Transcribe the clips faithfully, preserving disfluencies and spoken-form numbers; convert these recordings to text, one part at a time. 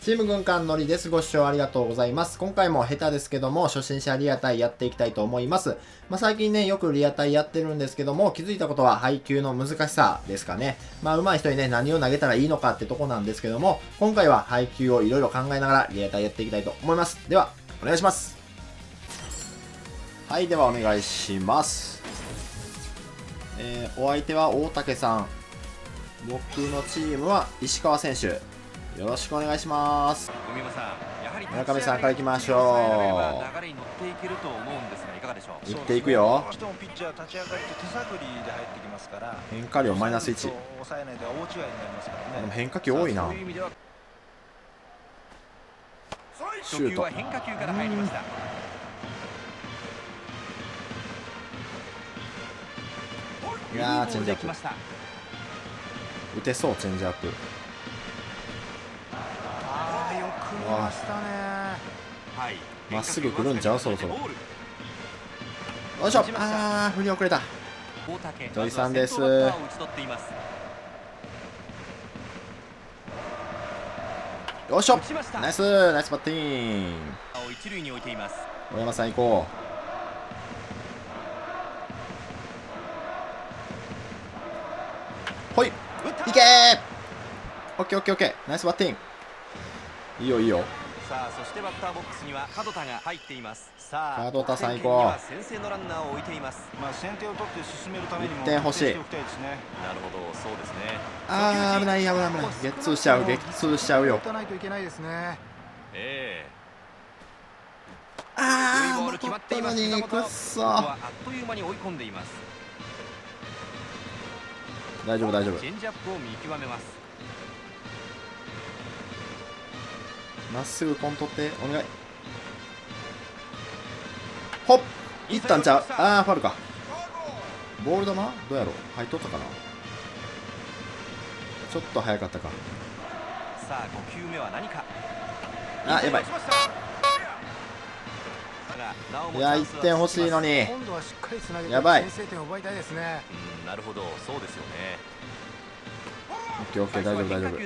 チーム軍艦のりです。ご視聴ありがとうございます。今回も下手ですけども、初心者リアタイやっていきたいと思います。まあ、最近ね、よくリアタイやってるんですけども、気づいたことは配球の難しさですかね。まあ、上手い人にね、何を投げたらいいのかってとこなんですけども、今回は配球をいろいろ考えながらリアタイやっていきたいと思います。では、お願いします。はい、ではお願いします。えー、お相手は大竹さん。僕のチームは石川選手。よろしくお願いします。村上さんからいきましょう。 流れに乗っていけると思うんですがいかがでしょう。 いっていくよ。 どうしてもピッチャー立ち上がりって手探りで入ってきますから、 変化量マイナスいち。 抑えないで大違いになりますからね。 でも変化球多いな。シュート。 初球は変化球から入りました。 いやー、チェンジアップ打てそう。チェンジアップああ、よく見ましたね。 はい、 まっすぐ来るんちゃう、そろそろ。よいしょ。あー、振り遅れた。土井さんです。よいしょ。ナイスナイスバッティング。 一塁に置いています。 大山さん行こう。ほい、いけー。オッケーオッケーオッケー。ナイスバッティング。いいよいいよ。 さあ、そしてバッターボックスには門田が入っています。さあ、 門田さん行こう。 先制のランナーを置いています。 まあ先手を取って進めるためにもいってん欲しい。 なるほど、 そうですね。 あー、危ない危ない危ない。ゲッツーしちゃう、ゲッツーしちゃうよ。 打たないといけないですね。 ええあー、 ボール決まっています。 のにくっそ。 あっという間に追い込んでいます。 大丈夫大丈夫。 チェンジアップを見極めます。 まっすぐコン取ってお願い。ほっ、いったんちゃう。あー、ファウルか。ボール球どうやろう。入っとったかな。ちょっと早かったか。 さあ、ご球目は何か。 あ、やばい。いや、いってん欲しいのに。 今度はしっかりつなげてやばい。 先制点を奪いたいですね。 うん、なるほど、そうですよね。 オッケーオッケー、大丈夫大丈夫。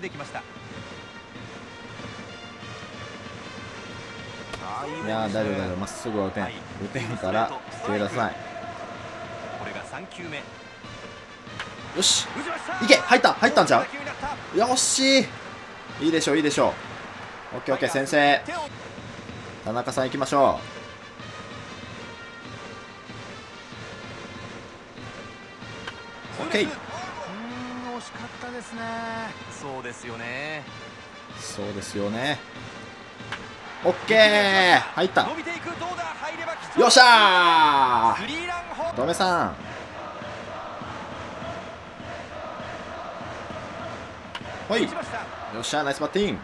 いやー、大丈夫大丈夫。まっすぐは打てん、打てんから手出さない。 これがさん球目。 よし、いけ。入った入ったんちゃう。よし、いいでしょういいでしょう。オッケーオッケー、先生田中さん行きましょう。オッケー。 うーん、惜しかったですね。 そうですよね。 そうですよね。オッケー、入った。よっしゃー。ドメさん。ほい。よっしゃー、ナイスバッティング。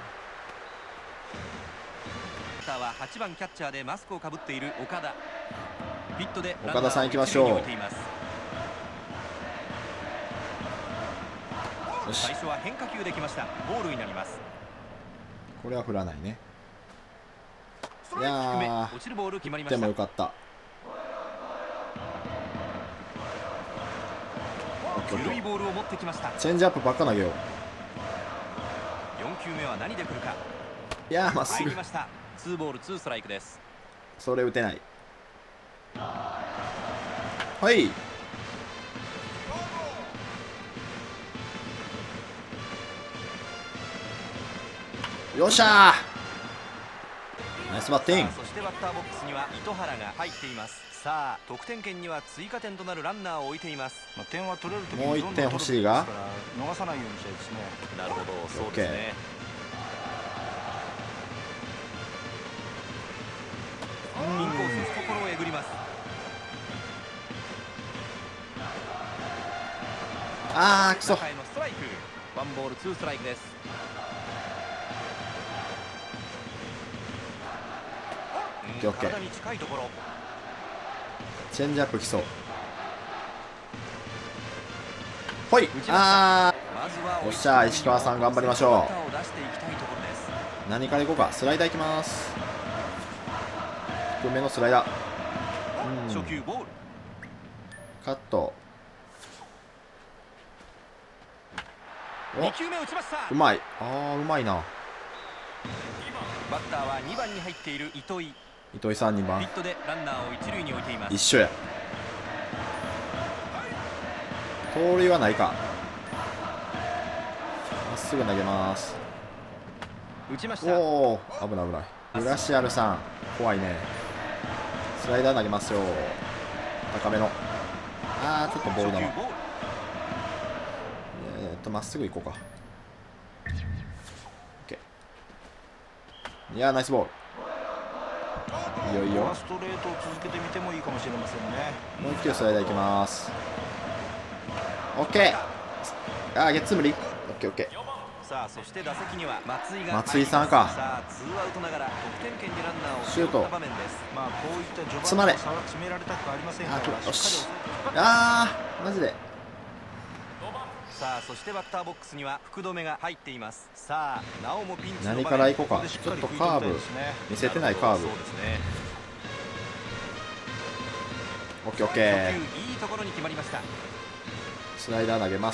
ははちばんキャッチャーでマスクをかぶっている岡田。ピットで岡田さん行きましょう。よし。 最初は変化球できました。ボールになります。 これは振らないね。いやー、 落ちるボール決まりました。 でもよかった。 緩いボールを持ってきました。 チェンジアップばっか投げよう。 よん球目は何で来るか。 いやー、まっすぐ。 入りました。ツーボールツーストライクです。 それ打てない。はい。よっしゃー、ナイスバッティング。 そしてバッターボックスには糸原が入っています。さあ、得点圏には追加点となるランナーを置いています。 まあ点は取れるときにもういってん欲しいが逃さないようにしたいですね。 なるほど、そうですね。インコース懐をえぐります。 あー、くそ。 中へのストライク。ワンボールツーストライクです。 オッケーオッケー。 体に近いところ。 チェンジアップ来そう。ほい。あー、よっしゃー、石川さん頑張りましょう。何からいこうか。スライダーいきます。低めのスライダー。うん、 初球ボール。 カット。 に球目打ちました。 うまい。あー、うまいな。 バッターはにばんに入っている糸井。 糸井さんにばん。 ヒットでランナーを一塁に置いています。 一緒や。盗塁はないか。まっすぐ投げます。 打ちました。 おお、危ない危ない。グラシアルさん怖いね。スライダー投げますよ。高めの。ああ、ちょっとボールだな。えーっとまっすぐ行こうか。いやー、ナイスボール。いいよいいよ。 ストレートを続けてみてもいいかもしれませんね。 もう一球スライダーいきます。オッケー。あー、ゲッツー無理。オッケーオッケー。 さあ、そして打席には松井が松井さんか。 さあ、ツーアウトながら得点圏にランナーをシュート。 場面です。 まあこういった序詰まれ。 盤の差は詰められたくありませんから、 あー、よし。 しっかあー、マジで。 さあ、そしてバッターボックスには福留が入っています。さあ、なおもピンチの場面。 何から行こうか。 りちょっとカーブ見せてないカーブ。 そうですね。 オッケーオッケー。 初球いいところに決まりました。 スライダー投げます。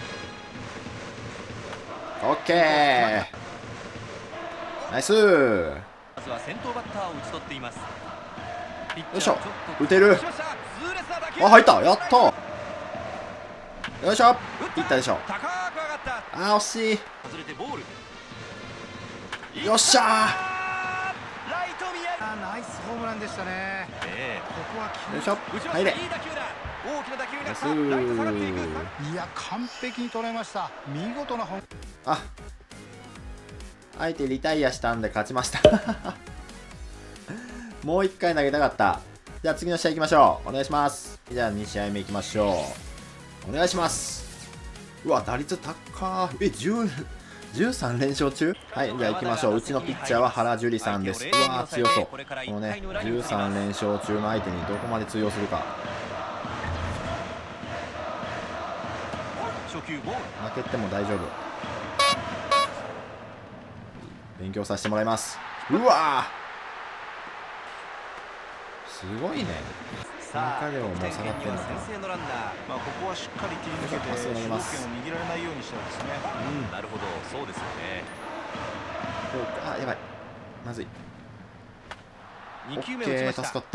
オッケー。ナイスー。 まずは先頭バッターを打ち取っています。 よいしょ。打てる。あ、入った。やった。よいしょ。いったでしょ。 高く上がった。 あー、惜しい。 外れてボール。 よっしゃー。 ライト宮城。 あ、ナイスホームランでしたね。 ええ、 ここはよいしょ。入れ。 いい打球だ。大きな打球がナイスライト下がっていく。 いや、完璧に捉えました。見事なホーム。 あ、相手リタイアしたんで勝ちましたもう一回投げたかった。じゃあ次の試合行きましょう。お願いします。じゃあに試合目行きましょう。お願いします。うわ、打率高ー。え、じゅう、じゅうさん連勝中。はい、じゃあ行きましょう。うちのピッチャーは原樹里さんです。うわー、強そう。このね、じゅうさん連勝中の相手にどこまで通用するか。 初球ボール。 負けても大丈夫。勉強させてもらいます。うわー、すごいね。 さあ、 中でももう下がってんのか。 先制のランナー。 まあここはしっかり切り抜けて主導権を握られないようにしたいですね。 うん、なるほど、そうですよね。 あ、やばい。まずい。 に球目オッケー、 打ちました。 助かった。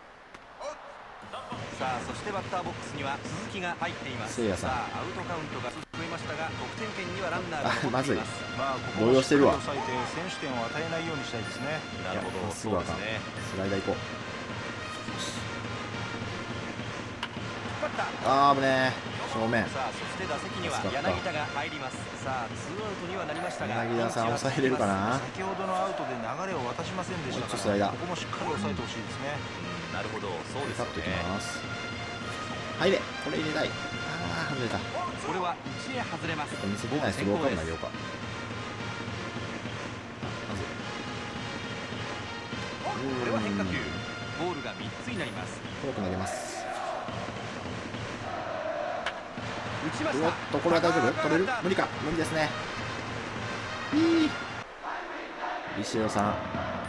さあ、そしてバッターボックスには鈴木が入っています。 せいやさん。 さあ、アウトカウントが増えましたが、得点圏にはランナーが残っています。 あ、まずい。 まあここはしっかり抑えて先取点を与えないようにしたいですね。 なるほど、 すぐあかん。スライダー行こう。あー、危ねー。正面。 さあ、そして打席には柳田が入ります。さあ、ツーアウトにはなりましたが、 柳田さん抑えれるかな。 先ほどのアウトで流れを渡しませんでしたから、ここもしっかり抑えてほしいですね。 うん、なるほど、そうですよね。 入れ、これ入れたい。ああ、外れた。 これは内へ外れます。 ちょっと見せてないスローカーブ投げようか。まずこれは変化球。ボールがみっつになります。 フォーク投げます。 打ちました。 おっと、これは大丈夫？取れる？無理か。無理ですね。いい。石尾さん。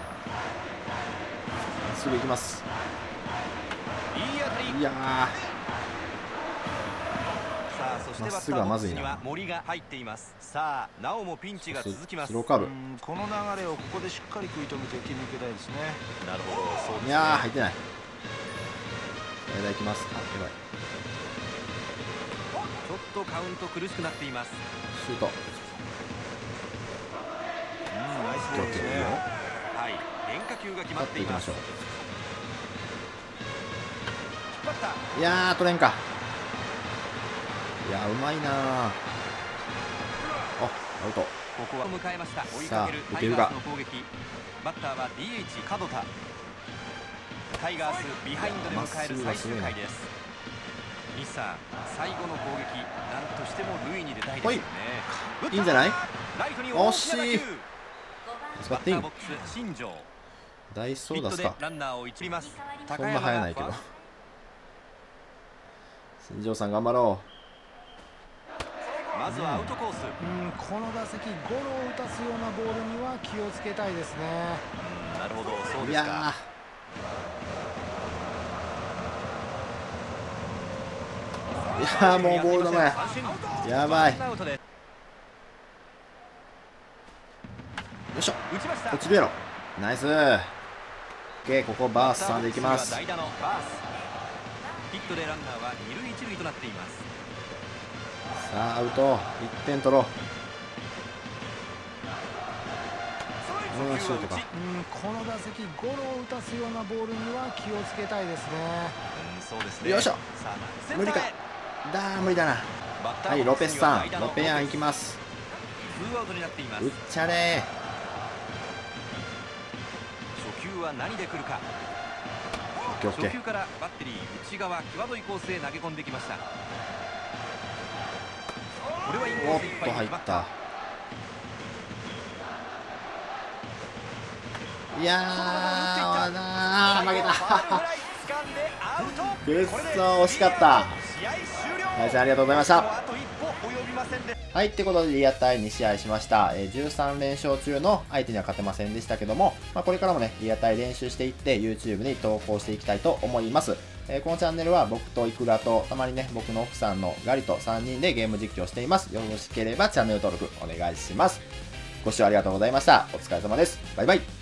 すぐ行きます。 いい当たり。 いやー。 さあ、そしてバッターボックスには森が入っています。さあ、なおもピンチが続きます。 スローカーブ。 この流れをここでしっかり食い止めて切り抜けたいですね。 なるほど、そうですね。 いやー、入ってない。スライダー行きます。あ、やばい。 ちょっとカウント苦しくなっています。 シュート。 うん、ナイスボールですね。 はい、変化球が決まっています。引っ張った。 いやー、取れんか。いやー、うまいなー。あ、アウト。 ここは迎えました。追いかけるタイさあ、打てるか。 ガースの攻撃。バッターは ディーエイチ 門田。タイガースビハインドで迎える最終回です。西さん、最後の攻撃、なんとしても塁に出たいですよね。 いいんじゃない？ ライトに惜しい。 バッターボックス新庄。 ダイソー出すか。 ランナーを一塁ます。 そんな早ないけど。新庄さん頑張ろう。まずはアウトコース。 うん、この打席ゴロを打たすようなボールには気をつけたいですね。 うん、なるほど、そうう。 ですか。 いやー。いやー、もうボールだね。やばい。 いしょ、 打ちました。 落ちるやろ。ナイス。オッケー、ここバースさんでいきます。さ代打のバース。ヒットでランナーは二塁一塁となっています。 あアウト、いってん取ろう。うん、シュートか。 うん、この打席ゴロを打たすようなボールには気をつけたいですね。 うん、そうですね。 よいしょ。無理か。だー無理だな。はい、ロペスさん、ロペヤンいきます。 ツーアウトになっています。 打っちゃれ初球は何で来るか。 ー。 初球からバッテリー内側際どいコースへ投げ込んできました。これはインコおっースいっぱいにと入っ決まった。 た。いやーなー負けた。くっそー惜しかった。はいさんありがとうございました。はい、ってことでリアタイに試合しました。えー、じゅうさん連勝中の相手には勝てませんでしたけども、まあ、これからもね、リアタイ練習していって YouTube に投稿していきたいと思います。えー、このチャンネルは僕とイクラと、たまにね、僕の奥さんのガリとさんにんでゲーム実況しています。よろしければチャンネル登録お願いします。ご視聴ありがとうございました。お疲れ様です。バイバイ。